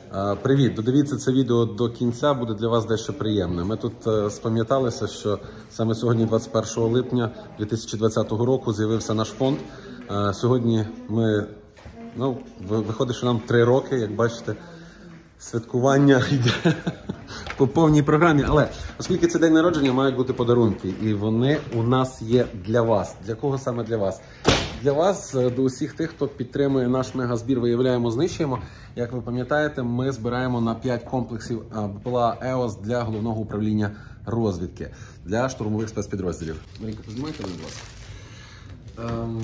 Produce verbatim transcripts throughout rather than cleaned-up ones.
Привіт! Додивіться це відео до кінця, буде для вас дещо приємне. Ми тут спам'яталися, що саме сьогодні, двадцять першого липня дві тисячі двадцятого року, з'явився наш фонд. Сьогодні ми, ну, виходить, що нам три роки, як бачите, святкування йде по повній програмі. Але оскільки це день народження, мають бути подарунки. І вони у нас є для вас. Для кого саме для вас? Для вас, до усіх тих, хто підтримує наш мегазбір «Виявляємо, знищуємо». Як ви пам'ятаєте, ми збираємо на п'ять комплексів БПЛА «Еос» для Головного управління розвідки, для штурмових спецпідрозділів. Марінка, познімайте, будь ласка. Ем...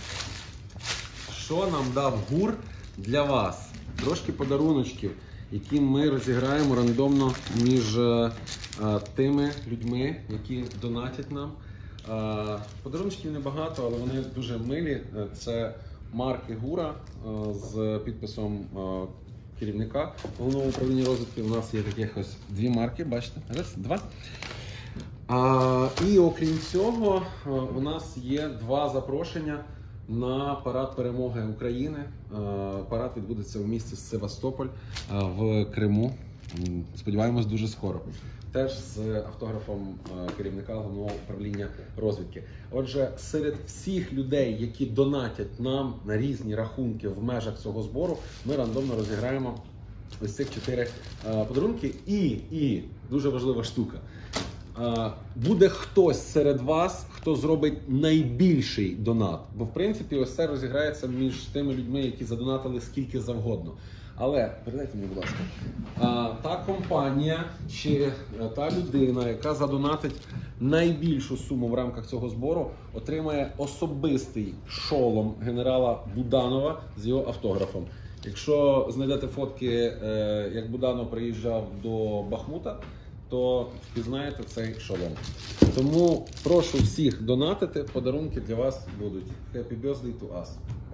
Що нам дав ГУР для вас? Трошки подаруночків, які ми розіграємо рандомно між е, тими людьми, які донатять нам. Е, подаруночків небагато, але вони дуже милі. Це марки ГУРа е, з підписом е, керівника Головного управління розвідки. У нас є таких ось дві марки, бачите? Раз, два. А, і окрім цього, у нас є два запрошення на парад перемоги України. Парад відбудеться в місті Севастополь в Криму. Сподіваємось, дуже скоро. Теж з автографом керівника Головного управління розвідки. Отже, серед всіх людей, які донатять нам на різні рахунки в межах цього збору, ми рандомно розіграємо ось цих чотири подарунки. І, і дуже важлива штука. Буде хтось серед вас, хто зробить найбільший донат. Бо, в принципі, ось це розіграється між тими людьми, які задонатили скільки завгодно. Але, передайте мені, будь ласка, та компанія чи та людина, яка задонатить найбільшу суму в рамках цього збору, отримає особистий шолом генерала Буданова з його автографом. Якщо знайдете фотки, як Буданов приїжджав до Бахмута, то впізнаєте цей шолом. Тому прошу всіх донатити, подарунки для вас будуть. Happy birthday to us!